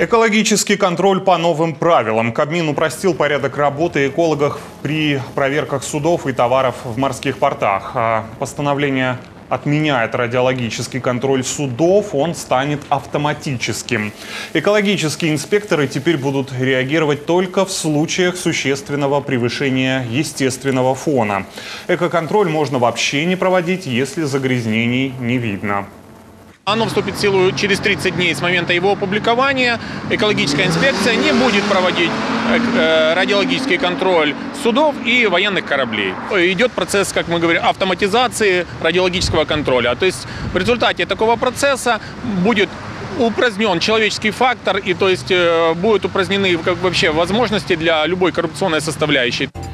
Экологический контроль по новым правилам. Кабмин упростил порядок работы экологов при проверках судов и товаров в морских портах. Постановление отменяет радиологический контроль судов, он станет автоматическим. Экологические инспекторы теперь будут реагировать только в случаях существенного превышения естественного фона. Экоконтроль можно вообще не проводить, если загрязнений не видно. Оно вступит в силу через 30 дней с момента его опубликования. Экологическая инспекция не будет проводить радиологический контроль судов и военных кораблей. Идет процесс, как мы говорим, автоматизации радиологического контроля. То есть в результате такого процесса будет упразднен человеческий фактор, и то есть будут упразднены вообще возможности для любой коррупционной составляющей.